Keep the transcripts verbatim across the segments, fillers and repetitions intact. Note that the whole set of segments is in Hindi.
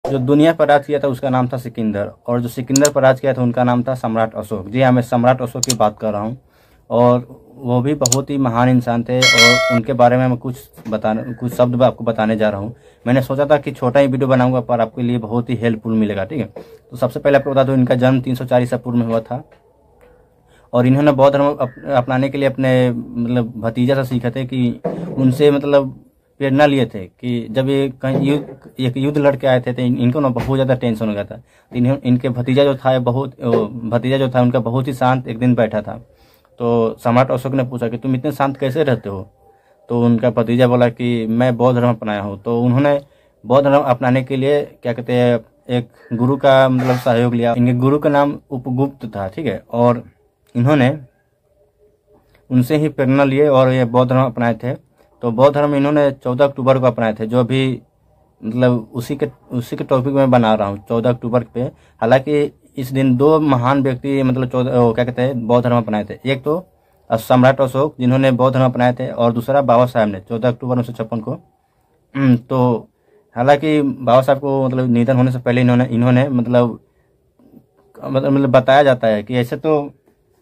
जो दुनिया पर राज किया था उसका नाम था सिकंदर, और जो सिकंदर पर राज किया था उनका नाम था सम्राट अशोक। जी हाँ, मैं सम्राट अशोक की बात कर रहा हूँ, और वो भी बहुत ही महान इंसान थे, और उनके बारे में मैं कुछ बताने कुछ शब्द आपको बताने जा रहा हूँ। मैंने सोचा था कि छोटा ही वीडियो बनाऊंगा, पर आपके लिए बहुत ही हेल्पफुल मिलेगा। ठीक है, तो सबसे पहले आपको बता दूँ, इनका जन्म तीन सौ चार ईसा पूर्व में हुआ था, और इन्होंने बौद्ध धर्म अप, अपनाने के लिए अपने मतलब भतीजा से सीखे थे, कि उनसे मतलब प्रेरणा लिए थे कि जब ये कहीं युद्ध एक युद्ध लड़के आए थे तो इन, इनको ना बहुत ज़्यादा टेंशन हो गया था। तो इन्हें इनके भतीजा जो था बहुत भतीजा जो था उनका बहुत ही शांत एक दिन बैठा था। तो सम्राट अशोक ने पूछा कि तुम इतने शांत कैसे रहते हो? तो उनका भतीजा बोला कि मैं बौद्ध धर्म अपनाया हूँ। तो उन्होंने बौद्ध धर्म अपनाने के लिए क्या कहते हैं, एक गुरु का मतलब सहयोग लिया। इनके गुरु का नाम उपगुप्त था। ठीक है, और इन्होंने उनसे ही प्रेरणा लिए और ये बौद्ध धर्म अपनाए थे। तो बौद्ध धर्म इन्होंने चौदह अक्टूबर को अपनाए थे, जो अभी मतलब उसी के उसी के टॉपिक में बना रहा हूँ, चौदह अक्टूबर पे। हालांकि इस दिन दो महान व्यक्ति मतलब चौदह क्या कहते हैं बौद्ध धर्म अपनाए थे। एक तो सम्राट अशोक जिन्होंने बौद्ध धर्म अपनाए थे, और दूसरा बाबा साहब ने चौदह अक्टूबर उन्नीस सौ छप्पन को। तो हालांकि बाबा साहब को मतलब निधन होने से पहले इन्होंने इन्होंने मतलब मतलब बताया जाता है कि ऐसे तो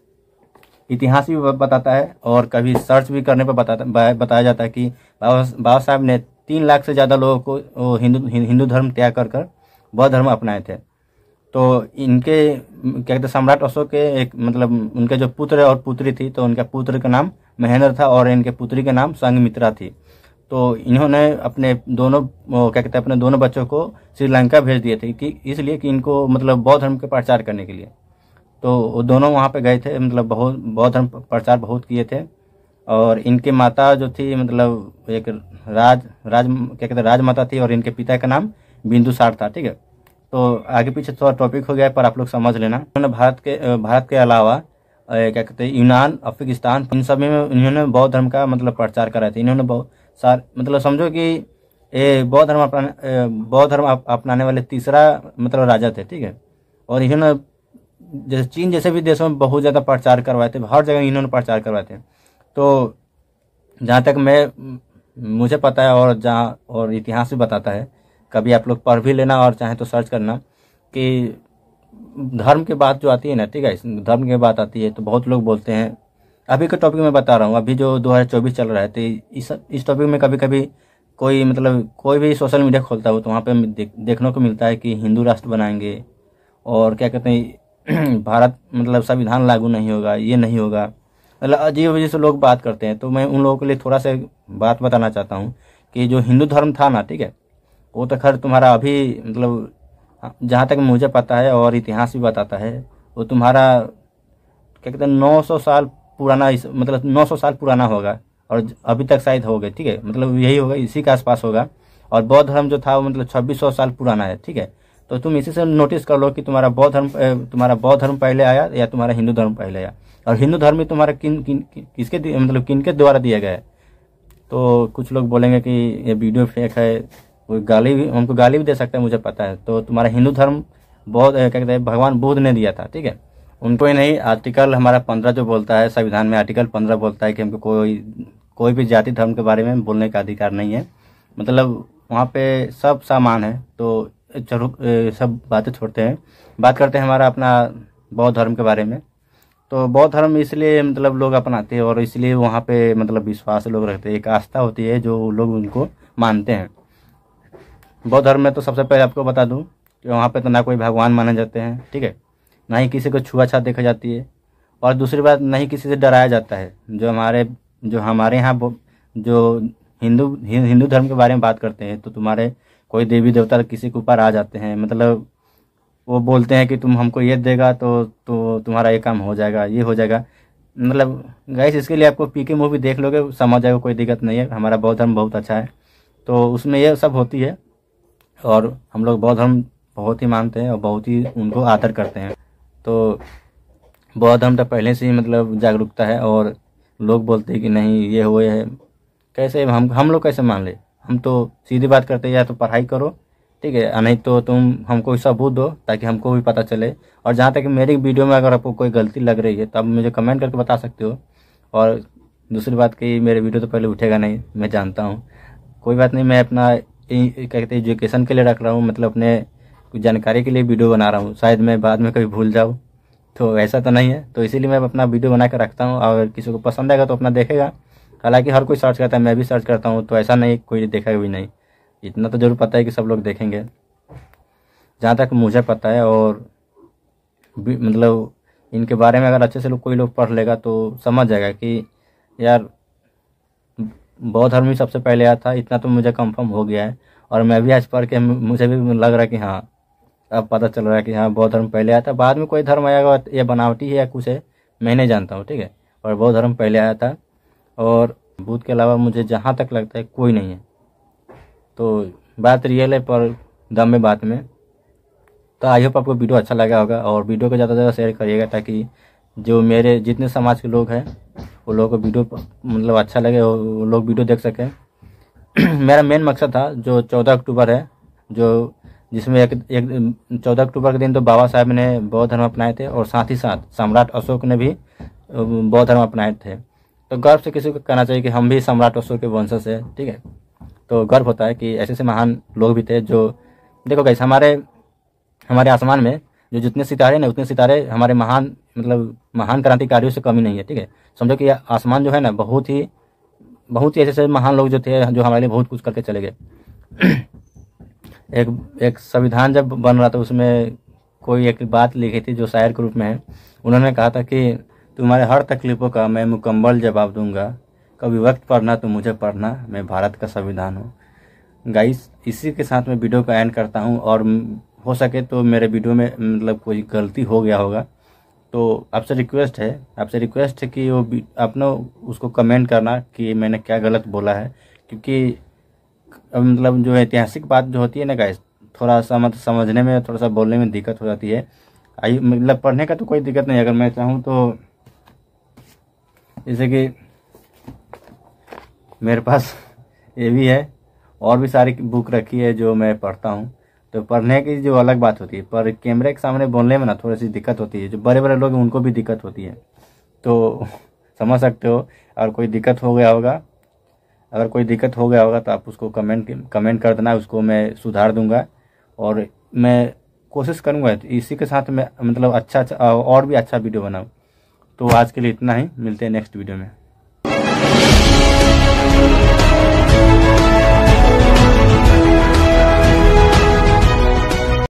इतिहास भी बताता है, और कभी सर्च भी करने पर बताता बताया जाता है कि बाबा बाबा साहब ने तीन लाख से ज़्यादा लोगों को हिंदू हिंदू धर्म त्याग कर कर बौद्ध धर्म अपनाए थे। तो इनके क्या कहते हैं सम्राट अशोक के एक मतलब उनके जो पुत्र और पुत्री थी, तो उनके पुत्र का नाम महेंद्र था और इनके पुत्री का नाम संघमित्रा थी। तो इन्होंने अपने दोनों क्या कहते हैं अपने दोनों बच्चों को श्रीलंका भेज दिए थे, कि इसलिए कि इनको मतलब बौद्ध धर्म के प्रचार करने के लिए। तो वो दोनों वहाँ पे गए थे, मतलब बहुत बौद्ध धर्म प्रचार बहुत किए थे। और इनके माता जो थी मतलब एक राज राज क्या कहते हैं राजमाता थी, और इनके पिता का नाम बिंदुसार था। ठीक है, तो आगे पीछे थोड़ा टॉपिक हो गया, पर आप लोग समझ लेना। उन्होंने भारत के भारत के अलावा क्या कहते हैं यूनान, अफगानिस्तान, इन सभी में इन्होंने बौद्ध धर्म का मतलब प्रचार कराया था। इन्होंने बहुत सार मतलब समझो कि ये बौद्ध धर्म अपनाने बौद्ध धर्म अपनाने वाले तीसरा मतलब राजा थे। ठीक है, और इन्होंने जैसे चीन जैसे भी देशों में बहुत ज़्यादा प्रचार करवाए थे, हर जगह इन्होंने प्रचार करवाए थे। तो जहाँ तक मैं मुझे पता है, और जहाँ और इतिहास भी बताता है, कभी आप लोग पढ़ भी लेना और चाहे तो सर्च करना, कि धर्म की बात जो आती है ना, ठीक है, धर्म की बात आती है तो बहुत लोग बोलते हैं, अभी के टॉपिक में बता रहा हूँ, अभी जो दो हज़ार चौबीस चल रहा है, तो इस इस टॉपिक में कभी कभी कोई मतलब कोई भी सोशल मीडिया खोलता हो तो वहाँ पे देख, देखने को मिलता है कि हिंदू राष्ट्र बनाएंगे, और क्या कहते हैं भारत मतलब संविधान लागू नहीं होगा, ये नहीं होगा, मतलब अजीब अजीब से लोग बात करते हैं। तो मैं उन लोगों के लिए थोड़ा सा बात बताना चाहता हूँ कि जो हिंदू धर्म था ना, ठीक है, वो तो खैर तुम्हारा अभी मतलब जहाँ तक मुझे पता है और इतिहास भी बताता है, वो तुम्हारा क्या कहते हैं नौ सौ साल पुराना, मतलब नौ सौ साल पुराना होगा, और अभी तक शायद हो गए। ठीक है, मतलब यही होगा, इसी के आसपास होगा। और बौद्ध धर्म जो था वो मतलब छब्बीस सौ साल पुराना है। ठीक है, तो तुम इसी से नोटिस कर लो कि तुम्हारा बौद्ध धर्म तुम्हारा बौद्ध धर्म पहले आया या तुम्हारा हिंदू धर्म पहले आया, और हिंदू धर्म भी तुम्हारा किन किन किसके मतलब किन के द्वारा दिया गया है। तो कुछ लोग बोलेंगे कि ये वीडियो फेक है, कोई गाली भी हमको गाली भी दे सकता है, मुझे पता है। तो तुम्हारा हिंदू धर्म बौद्ध क्या कहते हैं भगवान बुद्ध ने दिया था। ठीक है, उनको ही नहीं, आर्टिकल हमारा पंद्रह जो बोलता है संविधान में, आर्टिकल पंद्रह बोलता है कि हमको कोई कोई भी जाति धर्म के बारे में बोलने का अधिकार नहीं है। मतलब वहाँ पे सब सामान है। तो चलो सब बातें छोड़ते हैं, बात करते हैं हमारा अपना बौद्ध धर्म के बारे में। तो बौद्ध धर्म इसलिए मतलब लोग अपनाते हैं, और इसलिए वहाँ पे मतलब विश्वास लोग रखते हैं, एक आस्था होती है जो लोग उनको मानते हैं। बौद्ध धर्म में तो सबसे पहले आपको बता दूं कि वहाँ पे तो ना कोई भगवान माने जाते हैं, ठीक है, ना ही किसी को छुआछूत देखा जाती है, और दूसरी बात ना ही किसी से डराया जाता है। जो हमारे जो हमारे यहाँ जो हिंदू हिंदू धर्म के बारे में बात करते हैं, तो तुम्हारे कोई देवी देवता किसी के ऊपर आ जाते हैं, मतलब वो बोलते हैं कि तुम हमको ये देगा तो तो तुम्हारा ये काम हो जाएगा, ये हो जाएगा। मतलब गाइस, इसके लिए आपको पीके मूवी देख लोगे, समझ जाएगा, कोई दिक्कत नहीं है। हमारा बौद्ध धर्म बहुत अच्छा है, तो उसमें ये सब होती है, और हम लोग बौद्ध धर्म बहुत ही मानते हैं और बहुत ही उनको आदर करते हैं। तो बौद्ध धर्म तो पहले से ही मतलब जागरूकता है, और लोग बोलते हैं कि नहीं ये हुए है, कैसे हम हम लोग कैसे मान ले? हम तो सीधी बात करते हैं, या तो पढ़ाई करो, ठीक है, नहीं तो तुम हमको सबूत दो ताकि हमको भी पता चले। और जहाँ तक मेरी वीडियो में अगर आपको कोई गलती लग रही है तब मुझे कमेंट करके बता सकते हो। और दूसरी बात कि मेरे वीडियो तो पहले उठेगा नहीं, मैं जानता हूँ, कोई बात नहीं, मैं अपना क्या कहते हैं एजुकेशन के लिए रख रहा हूँ, मतलब अपने कुछ जानकारी के लिए वीडियो बना रहा हूँ, शायद मैं बाद में कभी भूल जाऊँ, तो ऐसा तो नहीं है। तो इसीलिए मैं अपना वीडियो बना कर रखता हूँ, और किसी को पसंद आएगा तो अपना देखेगा। हालांकि हर कोई सर्च करता है, मैं भी सर्च करता हूँ, तो ऐसा नहीं कोई देखेगा भी नहीं, इतना तो जरूर पता है कि सब लोग देखेंगे जहाँ तक मुझे पता है। और मतलब इनके बारे में अगर अच्छे से लोग कोई लोग पढ़ लेगा तो समझ जाएगा कि यार बौद्ध धर्म ही सबसे पहले आया था, इतना तो मुझे कंफर्म हो गया है। और मैं भी आज पढ़ के मुझे भी लग रहा है कि हाँ, अब पता चल रहा है कि हाँ बौद्ध धर्म पहले आया था। बाद में कोई धर्म आएगा या बनावटी है या कुछ है, मैं नहीं जानता हूँ, ठीक है। और बौद्ध धर्म पहले आया था, और बुद्ध के अलावा मुझे जहाँ तक लगता है कोई नहीं है। तो बात रियल है पर दम में बात में। तो आई होप आपको वीडियो अच्छा लगा होगा, और वीडियो को ज़्यादा से ज़्यादा शेयर करिएगा, ताकि जो मेरे जितने समाज के लोग हैं वो लोगों को वीडियो मतलब अच्छा लगे, वो लोग वीडियो देख सकें। मेरा मेन मकसद था जो चौदह अक्टूबर है, जो जिसमें एक एक चौदह अक्टूबर के दिन तो बाबा साहब ने बौद्ध धर्म अपनाए थे, और साथ ही साथ सम्राट अशोक ने भी बौद्ध धर्म अपनाए थे। तो गर्व से किसी को कहना चाहिए कि हम भी सम्राट अशोक के वंशज है, ठीक है। तो गर्व होता है कि ऐसे ऐसे महान लोग भी थे। जो देखो गाइस, हमारे हमारे आसमान में जो जितने सितारे ना, उतने सितारे हमारे महान मतलब महान क्रांतिकारियों से कमी नहीं है, ठीक है। समझो कि आसमान जो है ना, बहुत ही बहुत ही ऐसे ऐसे महान लोग जो थे, जो हमारे लिए बहुत कुछ करके चले गए। एक एक संविधान जब बन रहा था, उसमें कोई एक बात लिखी थी जो शायर के रूप में है। उन्होंने कहा था कि तुम्हारे हर तकलीफ़ों का मैं मुकम्मल जवाब दूंगा, कभी वक्त पढ़ना तो मुझे पढ़ना, मैं भारत का संविधान हूँ। गाइस, इसी के साथ मैं वीडियो का एंड करता हूँ। और हो सके तो मेरे वीडियो में मतलब कोई गलती हो गया होगा तो आपसे रिक्वेस्ट है आपसे रिक्वेस्ट है कि वो आप ना उसको कमेंट करना कि मैंने क्या गलत बोला है। क्योंकि मतलब जो ऐतिहासिक बात जो होती है ना गाइस, थोड़ा सा मतलब समझने में, थोड़ा सा बोलने में दिक्कत हो जाती है। आई मतलब पढ़ने का तो कोई दिक्कत नहीं, अगर मैं चाहूँ तो। जैसे कि मेरे पास ये भी है, और भी सारी बुक रखी है जो मैं पढ़ता हूँ। तो पढ़ने की जो अलग बात होती है, पर कैमरे के सामने बोलने में ना थोड़ी सी दिक्कत होती है। जो बड़े बड़े लोग हैं उनको भी दिक्कत होती है, तो समझ सकते हो। और कोई दिक्कत हो गया होगा अगर कोई दिक्कत हो गया होगा तो आप उसको कमेंट कमेंट कर देना, उसको मैं सुधार दूंगा। और मैं कोशिश करूंगा इसी के साथ मैं मतलब अच्छा अच्छा और भी अच्छा वीडियो बनाऊं। तो आज के लिए इतना ही, मिलते हैं नेक्स्ट वीडियो में।